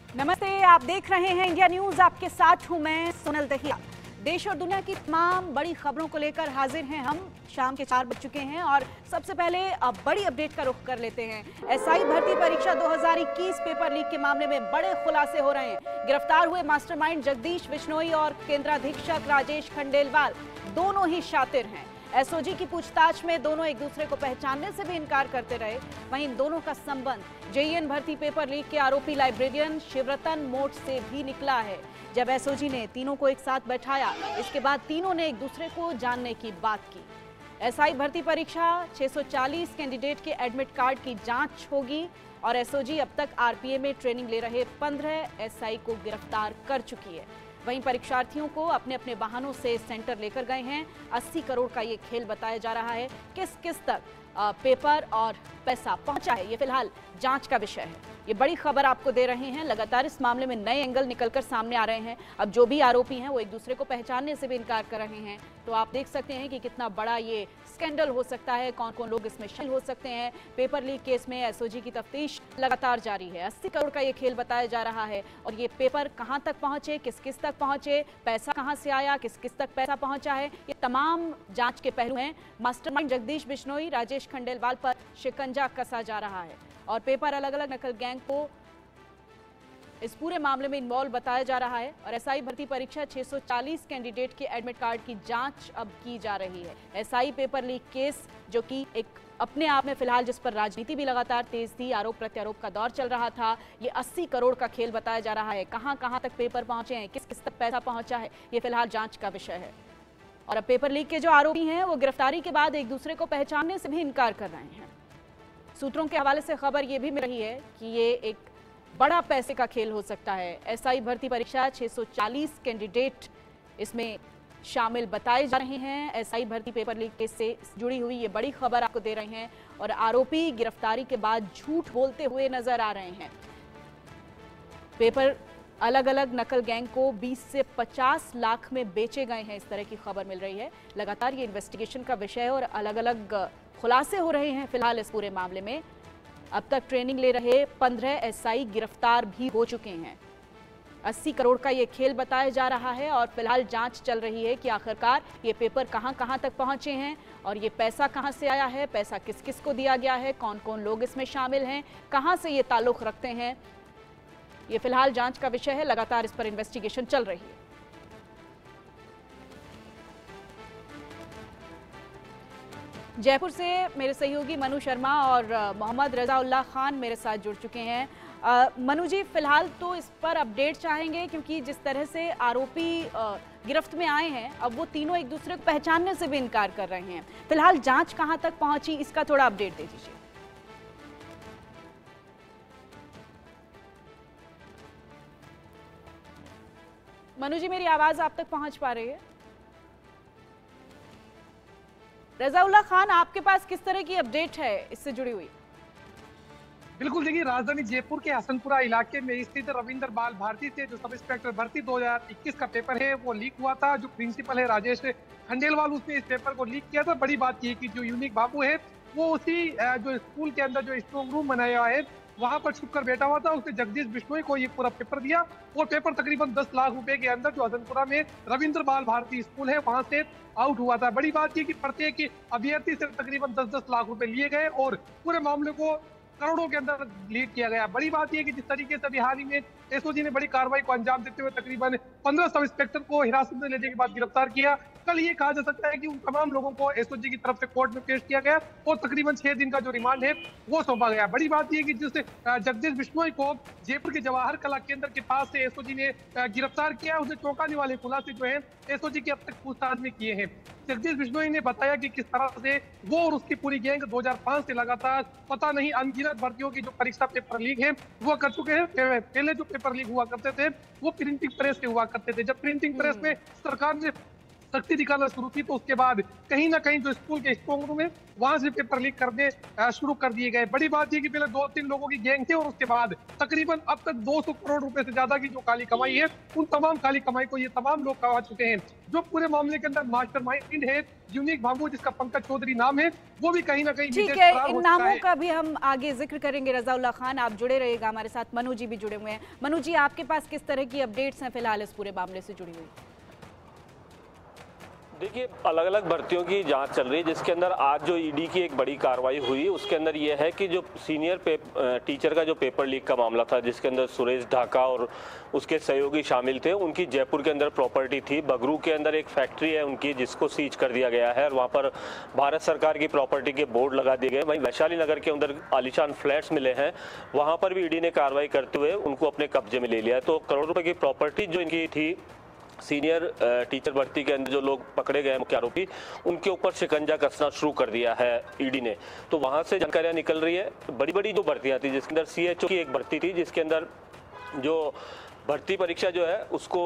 नमस्ते, आप देख रहे हैं इंडिया न्यूज। आपके साथ हूं मैं सोनल दहिया। देश और दुनिया की तमाम बड़ी खबरों को लेकर हाजिर हैं हम। शाम के 4 बज चुके हैं और सबसे पहले अब बड़ी अपडेट का रुख कर लेते हैं। एसआई भर्ती परीक्षा 2021 पेपर लीक के मामले में बड़े खुलासे हो रहे हैं। गिरफ्तार हुए मास्टरमाइंड जगदीश बिश्नोई और केंद्राधीक्षक राजेश खंडेलवाल दोनों ही शातिर हैं। एसओजी की पूछताछ में दोनों एक दूसरे को पहचानने से भी इनकार करते रहे। वहीं इन दोनों का संबंध जेईएन भर्ती पेपर लीक के आरोपी लाइब्रेरियन शिवरतन मोट से भी निकला है। जब एसओजी ने तीनों को एक साथ बैठाया, इसके बाद तीनों ने एक दूसरे को जानने की बात की। एसआई भर्ती परीक्षा 640 कैंडिडेट के एडमिट कार्ड की जांच होगी और एसओजी अब तक आरपीए में ट्रेनिंग ले रहे 15 एसआई को गिरफ्तार कर चुकी है। वहीं परीक्षार्थियों को अपने अपने वाहनों से सेंटर लेकर गए हैं। 80 करोड़ का ये खेल बताया जा रहा है। किस किस तक पेपर और पैसा पहुंचा है, ये फिलहाल जांच का विषय है। ये बड़ी खबर आपको दे रहे हैं। लगातार इस मामले में नए एंगल निकलकर सामने आ रहे हैं। अब जो भी आरोपी हैं वो एक दूसरे को पहचानने से भी इनकार कर रहे हैं। तो आप देख सकते हैं कि कितना बड़ा ये स्कैंडल हो सकता है, कौन कौन लोग इसमें शामिल हो सकते हैं। पेपर लीक केस में एसओजी की तफ्तीश लगातार जारी है। 80 करोड़ का ये खेल बताया जा रहा है और ये पेपर कहां तक पहुंचे, किस किस तक पहुंचे, पैसा कहां से आया, किस किस तक पैसा पहुंचा है, ये तमाम जांच के पहलू हैं। मास्टरमाइंड जगदीश बिश्नोई, राजेश खंडेलवाल पर शिकंजा कसा जा रहा है और पेपर अलग अलग नकल गैंग को इस पूरे मामले में इन्वॉल्व बताया जा रहा है। और एसआई भर्ती परीक्षा 640 कैंडिडेट के एडमिट कार्ड की जांच अब की जा रही है। एसआई पेपर लीक केस जो कि एक अपने आप में फिलहाल जिस पर राजनीति भी लगातार तेज थी, आरोप प्रत्यारोप का दौर चल रहा था, ये 80 करोड़ का खेल बताया जा रहा है। कहां कहां तक पेपर पहुंचे हैं, किस किस तक पैसा पहुंचा है, ये फिलहाल जांच का विषय है। और अब पेपर लीक के जो आरोपी हैं वो गिरफ्तारी के बाद एक दूसरे को पहचानने से भी इनकार कर रहे हैं। सूत्रों के हवाले से खबर ये भी मिल रही है कि ये एक बड़ा पैसे का खेल हो सकता है। एसआई भर्ती परीक्षा 640 कैंडिडेट इसमें शामिल बताए जा रहे हैं। एसआई भर्ती पेपर लीक केस से जुड़ी हुई ये बड़ी खबर आपको दे रहे हैं और आरोपी गिरफ्तारी के बाद झूठ बोलते हुए नजर आ रहे हैं। पेपर अलग अलग नकल गैंग को 20 से 50 लाख में बेचे गए हैं, इस तरह की खबर मिल रही है। लगातार ये इन्वेस्टिगेशन का विषय है और अलग अलग खुलासे हो रहे हैं फिलहाल इस पूरे मामले में। अब तक ट्रेनिंग ले रहे 15 एसआई गिरफ्तार भी हो चुके हैं। 80 करोड़ का ये खेल बताया जा रहा है और फिलहाल जांच चल रही है कि आखिरकार ये पेपर कहां कहां तक पहुंचे हैं और ये पैसा कहां से आया है, पैसा किस किस को दिया गया है, कौन कौन लोग इसमें शामिल हैं, कहां से ये ताल्लुक रखते हैं, ये फिलहाल जांच का विषय है। लगातार इस पर इन्वेस्टिगेशन चल रही है। जयपुर से मेरे सहयोगी मनु शर्मा और मोहम्मद रजाउल्लाह खान मेरे साथ जुड़ चुके हैं। मनु जी, फिलहाल तो इस पर अपडेट चाहेंगे क्योंकि जिस तरह से आरोपी गिरफ्त में आए हैं, अब वो तीनों एक दूसरे को पहचानने से भी इनकार कर रहे हैं। फिलहाल जांच कहां तक पहुंची, इसका थोड़ा अपडेट दे दीजिए। मनु जी, मेरी आवाज आप तक पहुंच पा रही है? रजाउल्लाह खान, आपके पास किस तरह की अपडेट है इससे जुड़ी हुई? बिल्कुल, देखिए राजधानी जयपुर के हसनपुरा इलाके में स्थित रविंद्र बाल भारती से जो सब इंस्पेक्टर भर्ती 2021 का पेपर है वो लीक हुआ था। जो प्रिंसिपल है राजेश खंडेलवाल, उसने इस पेपर को लीक किया था। बड़ी बात यह कि जो यूनिक बाबू है वो उसी जो स्कूल के अंदर जो स्ट्रॉन्ग रूम बनाया हुआ है वहां पर छुप कर बैठा हुआ था। उसने जगदीश बिश्नोई को ये पूरा पेपर दिया और पेपर तकरीबन 10 लाख रुपए के अंदर जो हसनपुरा में रविंद्र बाल भारती स्कूल है वहां से आउट हुआ था। बड़ी बात यह कि प्रत्येक अभ्यर्थी से तकरीबन 10-10 लाख रुपए लिए गए और पूरे मामले को करोड़ों के अंदर लीड किया गया। बड़ी बात यह कि जिस तरीके से अभी हाल ही में एसओजी ने बड़ी कार्रवाई को अंजाम देते हुए तकरीबन 15 सब इंस्पेक्टर को हिरासत में लेने के बाद गिरफ्तार किया। कल ये कहा जा सकता है कि उन तमाम लोगों को एसओजी की तरफ से कोर्ट में पेश किया गया और तकरीबन 6 दिन का जो रिमांड है वो सौंपा गया। बड़ी बात यह कि जिस जगदीश बिश्नोई को जयपुर के जवाहर कला केंद्र के पास से एसओजी ने गिरफ्तार किया, उसे चौंकाने वाले खुलासे जो है एसओजी के अब तक पूछताछ में किए हैं। जगदीश बिश्नोई ने बताया कि किस तरह से वो और उसकी पूरी गैंग 2005 से लगातार पता नहीं अनगिनत भर्तियों की जो परीक्षा पेपर लीक है वो कर चुके हैं। पहले जो पेपर लीक हुआ करते थे वो प्रिंटिंग प्रेस से हुआ करते थे। जब प्रिंटिंग प्रेस में सरकार ने सख्ती दिखाना शुरू की, तो उसके बाद कहीं ना कहीं जो स्कूल के स्ट्रॉन्ग रूम है वहां से पेपर लीक करने शुरू कर दिए गए। बड़ी बात यह कि पहले 2-3 लोगों की गैंग थी और उसके बाद तकरीबन अब तक 200 करोड़ रुपए से ज्यादा की जो काली कमाई है, उन तमाम काली कमाई को ये तमाम लोग कमा चुके हैं। जो पूरे मामले के अंदर मास्टरमाइंड है यूनिक बाबू, जिसका पंकज चौधरी नाम है, वो भी कहीं ना कहीं ठीक है। इन नामों का भी हम आगे जिक्र करेंगे। रजाउल्लाह खान, आप जुड़े रहिएगा हमारे साथ। मनु जी भी जुड़े हुए हैं। मनु जी, आपके पास किस तरह की अपडेट्स हैं फिलहाल इस पूरे मामले से जुड़ी हुई? देखिए, अलग अलग भर्तियों की जांच चल रही है, जिसके अंदर आज जो ईडी की एक बड़ी कार्रवाई हुई उसके अंदर ये है कि जो सीनियर टीचर का जो पेपर लीक का मामला था, जिसके अंदर सुरेश ढाका और उसके सहयोगी शामिल थे, उनकी जयपुर के अंदर प्रॉपर्टी थी। बगरू के अंदर एक फैक्ट्री है उनकी, जिसको सीज कर दिया गया है और वहाँ पर भारत सरकार की प्रॉपर्टी के बोर्ड लगा दिए गए। वहीं वैशाली नगर के अंदर आलीशान फ्लैट्स मिले हैं, वहाँ पर भी ईडी ने कार्रवाई करते हुए उनको अपने कब्जे में ले लिया। तो करोड़ रुपये की प्रॉपर्टी जो इनकी थी, सीनियर टीचर भर्ती के अंदर जो लोग पकड़े गए मुख्य आरोपी, उनके ऊपर शिकंजा कसना शुरू कर दिया है ईडी ने। तो वहां से जानकारियां निकल रही है। बड़ी बड़ी जो भर्तियां थी, जिसके अंदर सीएचओ की एक भर्ती थी, जिसके अंदर जो भर्ती परीक्षा जो है उसको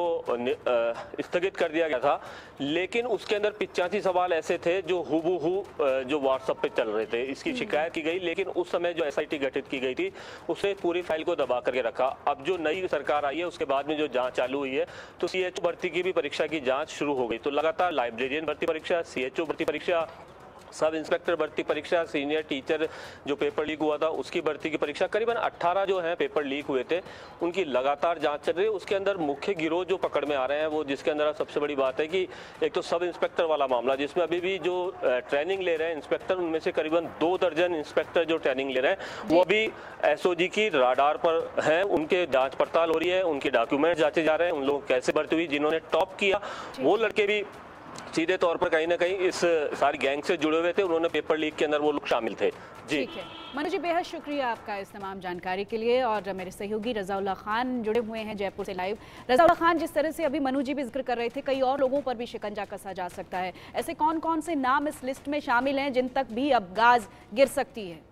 स्थगित कर दिया गया था, लेकिन उसके अंदर 85 सवाल ऐसे थे जो हुबहू जो व्हाट्सएप पे चल रहे थे। इसकी शिकायत की गई, लेकिन उस समय जो एसआईटी गठित की गई थी उसने पूरी फाइल को दबा करके रखा। अब जो नई सरकार आई है उसके बाद में जो जांच चालू हुई है, तो सीएचओ भर्ती की भी परीक्षा की जांच शुरू हो गई। तो लगातार लाइब्रेरियन भर्ती परीक्षा, सीएचओ भर्ती परीक्षा, सब इंस्पेक्टर भर्ती परीक्षा, सीनियर टीचर जो पेपर लीक हुआ था उसकी भर्ती की परीक्षा, करीबन 18 जो हैं पेपर लीक हुए थे, उनकी लगातार जांच चल रही है। उसके अंदर मुख्य गिरोह जो पकड़ में आ रहे हैं वो, जिसके अंदर सबसे बड़ी बात है कि एक तो सब इंस्पेक्टर वाला मामला, जिसमें अभी भी जो ट्रेनिंग ले रहे हैं इंस्पेक्टर, उनमें से करीबन 2 दर्जन इंस्पेक्टर जो ट्रेनिंग ले रहे हैं वो अभी एसओजी की राडार पर हैं। उनके जाँच पड़ताल हो रही है, उनके डॉक्यूमेंट जांचे जा रहे हैं, उन लोग कैसे भर्ती हुई, जिन्होंने टॉप किया वो लड़के भी सीधे तौर पर कहीं ना कहीं इस सारी गैंग से जुड़े हुए थे, उन्होंने पेपर लीक के अंदर वो लोग शामिल थे। जी ठीक है मनु जी, बेहद शुक्रिया आपका इस तमाम जानकारी के लिए। और मेरे सहयोगी रजाउल्लाह खान जुड़े हुए हैं जयपुर से लाइव। रजाउल्लाह खान, जिस तरह से अभी मनु जी भी जिक्र कर रहे थे, कई और लोगों पर भी शिकंजा कसा जा सकता है। ऐसे कौन कौन से नाम इस लिस्ट में शामिल हैं जिन तक भी अब गाज गिर सकती है?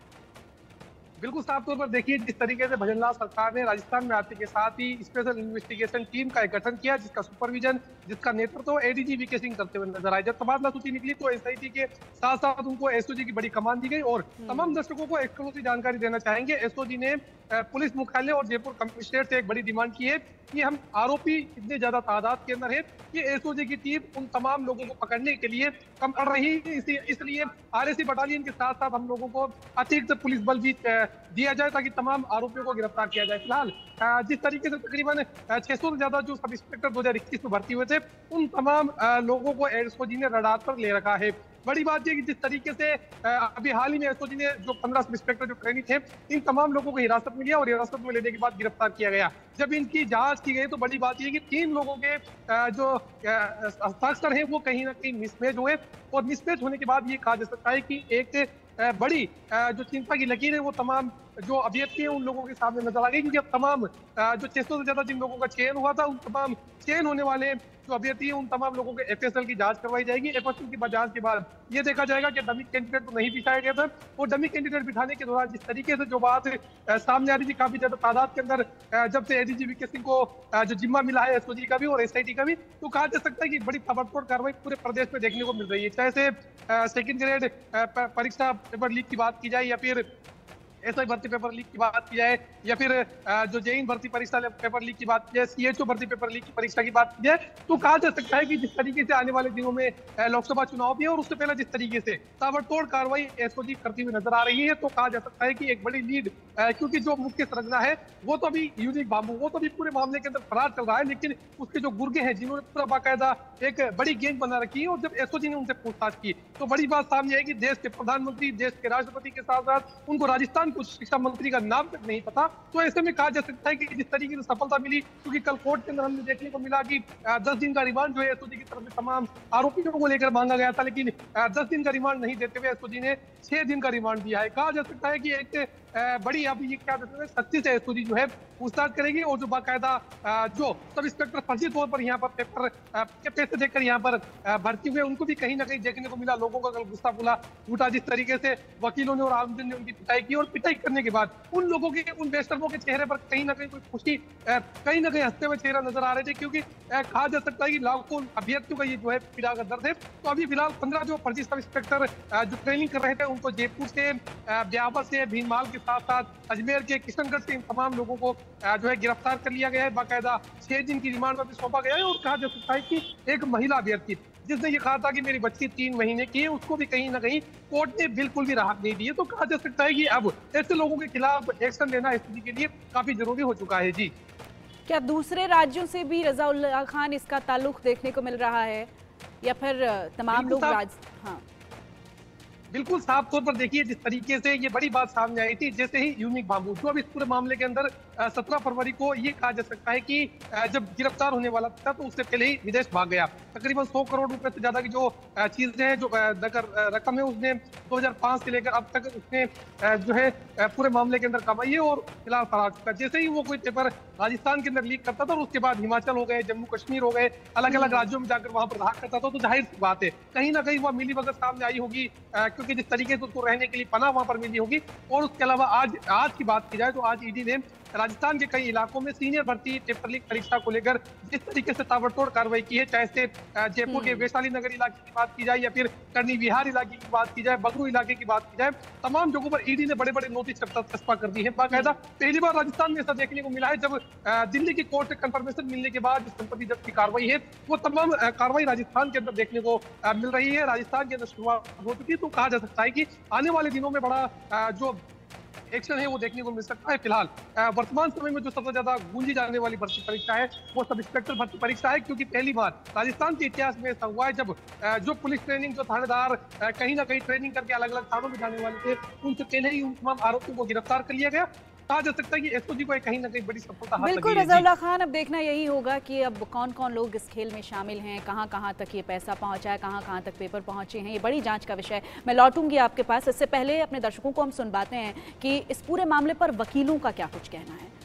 बिल्कुल साफ तौर पर देखिए, जिस तरीके से भजनलाल सरकार ने राजस्थान में आते के साथ ही स्पेशल इन्वेस्टिगेशन टीम का एक गठन किया, जिसका सुपरविजन, जिसका नेतृत्व एडीजी वीके सिंह करते हुए नजर आए। जब तबादला सूची निकली तो एसआईटी के साथ साथ उनको एसओजी की बड़ी कमान दी गई। और तमाम दर्शकों को एक्सक्लूसिव जानकारी देना चाहेंगे, एसओजी ने पुलिस मुख्यालय और जयपुर कमिश्नरेट से एक बड़ी डिमांड की है कि हम आरोपी इतने ज्यादा तादाद के अंदर है कि एसओजी की टीम उन तमाम लोगों को पकड़ने के लिए कम कर रही है। इसलिए आरएसी बटालियन के साथ साथ हम लोगों को अतिरिक्त पुलिस बल भी दिया जाए ताकि तमाम आरोपियों को गिरफ्तार किया जाए। फिलहाल जिस तरीके से तकरीबन 600 से ज्यादा जो सब इंस्पेक्टर 2021 में भर्ती हुए थे, उन तमाम लोगों को एसओजी ने रडार पर ले रखा है। बड़ी बात यह कि जिस तरीके से अभी हाल ही में एसओजी ने जो 15 सब इंस्पेक्टर जो ट्रेनिंग थे, इन तमाम लोगों को हिरासत में लिया और हिरासत में लेने के बाद गिरफ्तार किया गया। जब इनकी जांच की गई तो बड़ी बात यह कि 3 लोगों के जो हस्ताक्षर है वो कहीं ना कहीं मिसमैच हुए। और मिसमैच होने के बाद ये कहा जा सकता है कि एक बड़ी जो चिंता की लकीर है वो तमाम जो अभ्यर्थी हैं उन लोगों के सामने नजर आ गई, क्योंकि अब तमाम जो 600 से ज्यादा जिन लोगों का चयन हुआ था, उन तमाम चयन होने वाले जो अभ्यर्थी हैं उन तमाम लोगों के एफएसएल की जांच करवाई जाएगी। एफएसएल की जांच के बाद ये देखा जाएगा कि डमी कैंडिडेट तो नहीं बिठाया गया था, और डमी कैंडिडेट बिठाने के दौरान जिस तरीके से जो बात सामने आ रही थी, काफी ज्यादा तादाद के अंदर जब से एडीजी वीके सिंह को जो जिम्मा मिला है एसओजी का भी और एसआईटी का भी, तो कहा जा सकता है कि बड़ी ताबड़तोड़ कार्रवाई पूरे प्रदेश में देखने को मिल रही है। चाहे से सेकंड ग्रेड परीक्षा पेपर लीक की बात की जाए, या फिर एसआई भर्ती पेपर लीक की बात की जाए, या फिर जो जेईन भर्ती परीक्षा पेपर लीक की बात की जाए, सीएचओ भर्ती पेपर लीक की परीक्षा की बात की जाए, तो कहा जा सकता है कि जिस तरीके से आने वाले दिनों में लोकसभा चुनाव भी है और उससे पहले जिस तरीके से ताबड़तोड़ कार्रवाई एसओजी करती हुई नजर आ रही है, तो कहा जा सकता है कि एक बड़ी लीड, क्योंकि जो मुख्य संरचना है वो तो अभी यूनिक बाबू, वो तो अभी पूरे मामले के अंदर फरार चल रहा है, लेकिन उसके जो गुर्गे हैं जिन्होंने पूरा बाकायदा एक बड़ी गैंग बना रखी है, और जब एसओजी ने उनसे पूछताछ की तो बड़ी बात सामने आई कि देश के प्रधानमंत्री, देश के राष्ट्रपति के साथ साथ उनको राजस्थान को शिक्षा मंत्री का नाम तक नहीं पता। तो ऐसे में कहा जा सकता है कि जिस तरीके से सफलता मिली, क्योंकि कल कोर्ट के अंदर हमने देखने को मिला कि 10 दिन का रिमांड जो है एसओजी की तरफ से तमाम आरोपियों को लेकर मांगा गया था, लेकिन 10 दिन का रिमांड नहीं देते हुए एसओजी ने 6 दिन का रिमांड दिया है। कहा जा सकता है कि एक बड़ी अब ये क्या कहते हैं सख्ती से एसओजी जो है पूछताछ करेगी और जो बाकायदा जो सब इंस्पेक्टर फर्जी तौर पर यहाँ पर पेपर के पैसे देकर यहाँ पर भर्ती हुए उनको भी कहीं ना कहीं देखने को मिला। लोगों का कल गुस्सा फूला उठा जिस तरीके से वकीलों ने और आमजन ने उनकी पिटाई की, और पिटाई करने के बाद उन लोगों के उन बेशर्मों के चेहरे पर कहीं ना कहीं कोई खुशी कहीं ना कहीं हंसते हुए चेहरा नजर आ रहे थे, क्योंकि कहा जा सकता है कि लाखों अभ्यर्थियों का ये जो है पीड़ा का दर्द है। तो अभी फिलहाल 15 जो फर्जी सब इंस्पेक्टर जो ट्रेनिंग कर रहे थे उनको जयपुर से, ब्यावर से, भीनमाल के साथ साथ अजमेर के, किशनगढ़ से इन तमाम लोगों को जो है गिरफ्तार कर लिया गया है। बाकायदा 6 दिन की रिमांड पर भी सौंपा गया है। और कहा जा सकता है कि एक महिला अभ्यर्थी जिसने ये कहा था कि मेरी बच्ची 3 महीने की है, उसको भी कहीं ना कहीं कोर्ट ने बिल्कुल भी राहत नहीं दी है। तो कहा जा सकता है कि अब ऐसे लोगों के खिलाफ एक्शन लेना एसपी के लिए काफी जरूरी हो चुका है। जी, क्या दूसरे राज्यों से भी रज़ाउल्लाह खान इसका ताल्लुक देखने को मिल रहा है या फिर तमाम लोग हाँ बिल्कुल साफ तौर पर देखिए जिस तरीके से ये बड़ी बात सामने आई थी, जैसे ही यूनिक बाबू जो अब इस पूरे मामले के अंदर 17 फरवरी को ये कहा जा सकता है कि जब गिरफ्तार होने वाला था तो उससे पहले ही विदेश भाग गया। तकरीबन 100 करोड़ रुपए से ज्यादा की जो चीजें हैं, जो रकम है, उसने 2005 से लेकर अब तक उसने जो है पूरे मामले के अंदर कमाई है और फिलहाल फरार चुका। जैसे ही वो कोई पेपर राजस्थान के अंदर लीक करता था और उसके बाद हिमाचल हो गए, जम्मू कश्मीर हो गए, अलग अलग राज्यों में जाकर वहां पर रहा करता था, तो जाहिर सी बात है कहीं ना कहीं वह मिलीभगत सामने आई होगी, क्योंकि जिस तरीके से उसको रहने के लिए पनाह वहां पर मिली होगी। और उसके अलावा आज की बात की जाए तो आज ईडी ने राजस्थान के कई इलाकों में सीनियर भर्ती पेपर लीक परीक्षा को लेकर जिस तरीके से ताबड़तोड़ कार्रवाई की है, चाहे से जयपुर के वैशाली नगर इलाके की बात की जाए या फिर कर्णी विहार इलाके की बात की जाए, बगरू इलाके की बात की जाए, तमाम जगहों पर ईडी ने बड़े बड़े नोटिस चस्पा कर दी है। बाकायदा पहली बार राजस्थान में ऐसा देखने को मिला है जब दिल्ली की कोर्ट से कंफर्मेशन मिलने के बाद संपत्ति जब्त की कार्रवाई है वो तमाम कार्रवाई राजस्थान के अंदर देखने को मिल रही है। राजस्थान के अंदर शुरुआत हो चुकी है, तो कहा जा सकता है कि आने वाले दिनों में बड़ा जो एक्शन है वो देखने को मिल सकता है। फिलहाल वर्तमान समय में जो सबसे ज्यादा गूंजी जाने वाली भर्ती परीक्षा है वो सब इंस्पेक्टर भर्ती परीक्षा है, क्योंकि पहली बार राजस्थान के इतिहास में ऐसा हुआ है जब जो पुलिस ट्रेनिंग, जो थानेदार कहीं ना कहीं ट्रेनिंग करके अलग अलग थानों में जाने वाले थे, उनसे पहले ही उन तमाम आरोपियों को गिरफ्तार कर लिया गया। कहा जा सकता है कि एसओजी को कहीं ना कहीं बड़ी सफलता हाथ लगी है। बिल्कुल रज़ाउल्लाह खान, अब देखना यही होगा कि अब कौन कौन लोग इस खेल में शामिल हैं, कहां कहां तक ये पैसा पहुंचा है, कहां कहां तक पेपर पहुंचे हैं, ये बड़ी जांच का विषय है। मैं लौटूंगी आपके पास, इससे पहले अपने दर्शकों को हम सुनवाते हैं कि इस पूरे मामले पर वकीलों का क्या कुछ कहना है।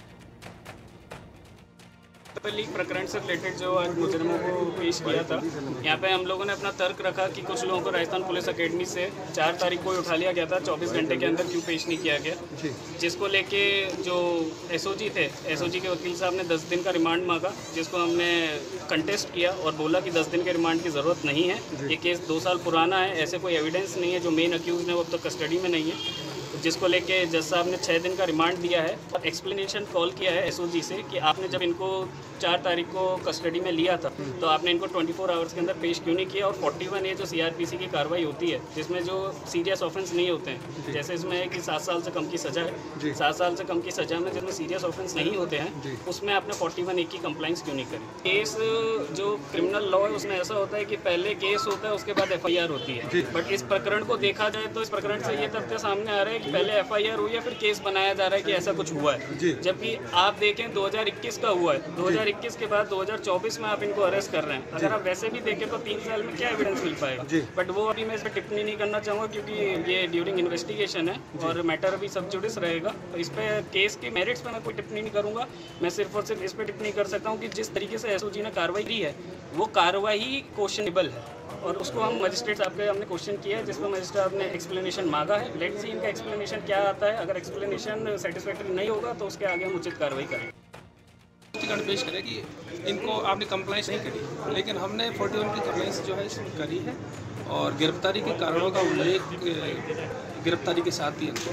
पेपर लीक प्रकरण से रिलेटेड जो आज मुजरिमों को पेश किया था, यहाँ पे हम लोगों ने अपना तर्क रखा कि कुछ लोगों को राजस्थान पुलिस अकेडमी से 4 तारीख को उठा लिया गया था, 24 घंटे के अंदर क्यों पेश नहीं किया गया, जिसको लेके जो एसओजी थे, एसओजी के वकील साहब ने 10 दिन का रिमांड मांगा, जिसको हमने कंटेस्ट किया और बोला कि 10 दिन के रिमांड की ज़रूरत नहीं है, ये केस 2 साल पुराना है, ऐसे कोई एविडेंस नहीं है, जो मेन अक्यूज है वो अब तक कस्टडी में नहीं है, जिसको लेके जज साहब ने 6 दिन का रिमांड दिया है और एक्सप्लेनेशन कॉल किया है एसओजी से कि आपने जब इनको 4 तारीख को कस्टडी में लिया था तो आपने इनको 24 आवर्स के अंदर पेश क्यों नहीं किया। और 41 ये जो सीआरपीसी की कार्रवाई होती है जिसमें जो सीरियस ऑफेंस नहीं होते हैं, जैसे इसमें है कि 7 साल से कम की सज़ा है, 7 साल से कम की सज़ा में जिसमें सीरियस ऑफेंस नहीं होते हैं उसमें आपने 41 ए की कंप्लाइंस क्यों नहीं करी। केस जो क्रिमिनल लॉ है उसमें ऐसा होता है कि पहले केस होता है उसके बाद एफआईआर होती है, बट इस प्रकरण को देखा जाए तो इस प्रकरण से ये तथ्य सामने आ रहा है कि पहले एफआईआर हुई है फिर केस बनाया जा रहा है कि ऐसा कुछ हुआ है, जबकि आप देखें 2021 का हुआ है, 2021 के बाद 2024 में आप इनको अरेस्ट कर रहे हैं। अगर आप वैसे भी देखें तो 3 साल में क्या एविडेंस मिल पाएगा, बट वो अभी मैं इस पर टिप्पणी नहीं करना चाहूँगा क्योंकि ये ड्यूरिंग इन्वेस्टिगेशन है और मैटर अभी सब जुडिस रहेगा, तो इस पर केस के मेरिट्स पर मैं कोई टिप्पणी नहीं करूँगा। मैं सिर्फ और सिर्फ इस पर टिप्पणी कर सकता हूँ कि जिस तरीके से एसओजी ने कार्रवाई की है वो कार्रवाई क्वेश्चनेबल है और उसको हम मजिस्ट्रेट साहब के हमने क्वेश्चन किया है जिसमें मजिस्ट्रेट साहब ने एक्सप्लेनेशन मांगा है। लेट्स सी इनका एक्सप्लेनेशन क्या आता है, अगर एक्सप्लेनेशन सेटिस्फैक्टरी नहीं होगा तो उसके आगे हम उचित कार्रवाई करेंगे। पेश करें कि इनको आपने कंप्लाइंस नहीं करी, लेकिन हमने 41 की कंप्लाइंस जो है करी है और गिरफ्तारी के कारणों का उल्लेख गिरफ्तारी के साथ ही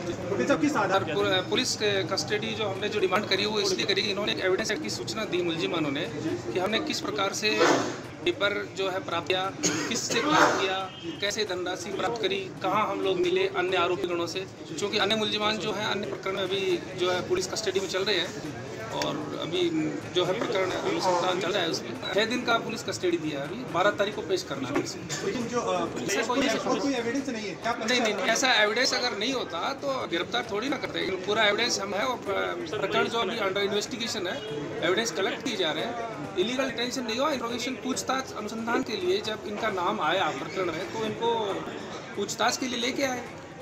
पुलिस कस्टडी जो हमने जो डिमांड करी वो इसलिए करी कि इन्होंने एक एविडेंस एक्ट की सूचना दी मुलजिमानों ने कि हमने किस प्रकार से पेपर जो है प्राप्त किया, किससे प्राप्त किया, कैसे धनराशि प्राप्त करी, कहाँ हम लोग मिले अन्य आरोपी गणों से, क्योंकि अन्य मुलजिमान जो हैं अन्य प्रकरण में अभी जो है पुलिस कस्टडी में चल रहे हैं और अभी जो है प्रकरण अनुसंधान चल रहा है उसमें 6 दिन का पुलिस कस्टडी दिया है, अभी 12 तारीख को पेश करना है। लेकिन जो कोई एविडेंस नहीं है क्या? नहीं, ऐसा एविडेंस अगर नहीं होता तो गिरफ्तार थोड़ी ना करते, पूरा एविडेंस हम है और प्रकरण जो अभी अंडर इन्वेस्टिगेशन है, एविडेंस कलेक्ट किए जा रहे हैं, इलीगल टेंशन नहीं हुआ, इंट्रोगेशन पूछताछ अनुसंधान के लिए जब इनका नाम आया प्रकरण में तो इनको पूछताछ के लिए लेके आए,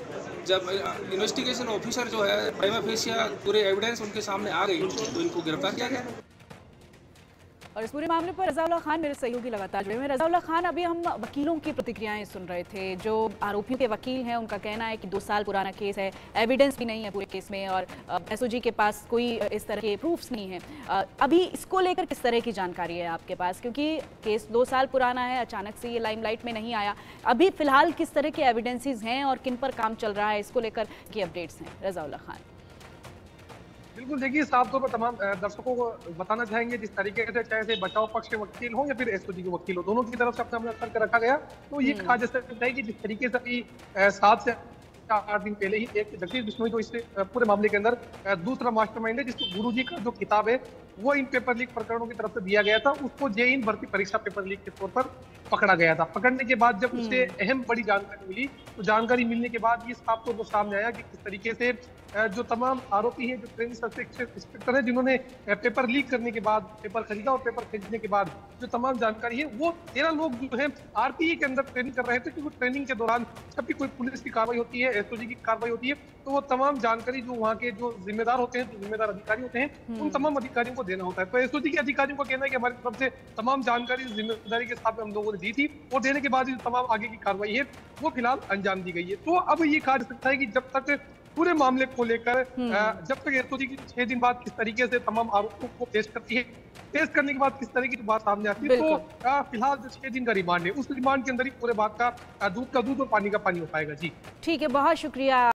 जब इन्वेस्टिगेशन ऑफिसर जो है प्राइमा फेसिया पूरे एविडेंस उनके सामने आ गई तो इनको गिरफ्तार किया गया। और इस पूरे मामले पर रज़ाउल्लाह खान मेरे सहयोगी लगातार जुड़े हुए। रज़ाउल्लाह खान, अभी हम वकीलों की प्रतिक्रियाएं सुन रहे थे। जो आरोपियों के वकील हैं उनका कहना है कि 2 साल पुराना केस है, एविडेंस भी नहीं है पूरे केस में और एसओजी के पास कोई इस तरह के प्रूफ्स नहीं है। अभी इसको लेकर किस तरह की जानकारी है आपके पास, क्योंकि केस 2 साल पुराना है, अचानक से ये लाइमलाइट में नहीं आया। अभी फिलहाल किस तरह के एविडेंसेस हैं और किन पर काम चल रहा है, इसको लेकर की अपडेट्स हैं रज़ाउल्लाह खान? बिल्कुल, देखिए साफ तौर पर तमाम दर्शकों को बताना चाहेंगे, जिस तरीके से चाहे से बचाव पक्ष के वकील हो या फिर एसओजी के वकील हो, दोनों की तरफ से अपना तर्क रखा गया। तो ये कहा जा सकता है कि जिस तरीके से अभी 7 से 8 दिन पहले ही एक जगदीश बिश्नोई जो इस पूरे मामले के अंदर दूसरा मास्टरमाइंड है, जिसको गुरुजी का जो किताब है वो इन पेपर लीक प्रकरणों की तरफ से दिया गया था, उसको जेईई भर्ती परीक्षा पेपर लीक के तौर पर पकड़ा गया था। पकड़ने के बाद जब उसे अहम बड़ी जानकारी मिली, तो जानकारी मिलने के बाद ये साफ तौर पर सामने आया कि किस तरीके से जो तमाम आरोपी हैं, जो ट्रेनिंग इंस्पेक्टर है, जिन्होंने पेपर लीक करने के बाद पेपर खरीदा और पेपर खरीदने के बाद जो तमाम जानकारी है, वो 13 लोग जो है आरपीए के अंदर ट्रेनिंग कर रहे थे। क्योंकि ट्रेनिंग के दौरान जब भी कोई पुलिस की कार्रवाई होती है, एसओजी की कार्रवाई होती है, तो वो तमाम जानकारी जो वहाँ के जो जिम्मेदार होते हैं, जो जिम्मेदार अधिकारी होते हैं, उन तमाम अधिकारियों को देना होता है। तो एसओजी के अधिकारियों का कहना है कि हमारी तरफ से तमाम जानकारी जिम्मेदारी के साथ हम लोगों ने दी थी और देने के बाद तमाम आगे की कार्रवाई है वो फिलहाल अंजाम दी गई है। तो अब ये कहा जा सकता है कि जब तक पूरे मामले को लेकर जब तक एसओजी की 6 दिन बाद किस तरीके से तमाम आरोपों को पेश करती है, पेश करने के बाद किस तरीके की बात सामने आती है, तो फिलहाल जो 6 दिन का रिमांड है, उस रिमांड के अंदर ही पूरे बात का दूध का दूध और पानी का पानी हो पाएगा। जी ठीक है, बहुत शुक्रिया।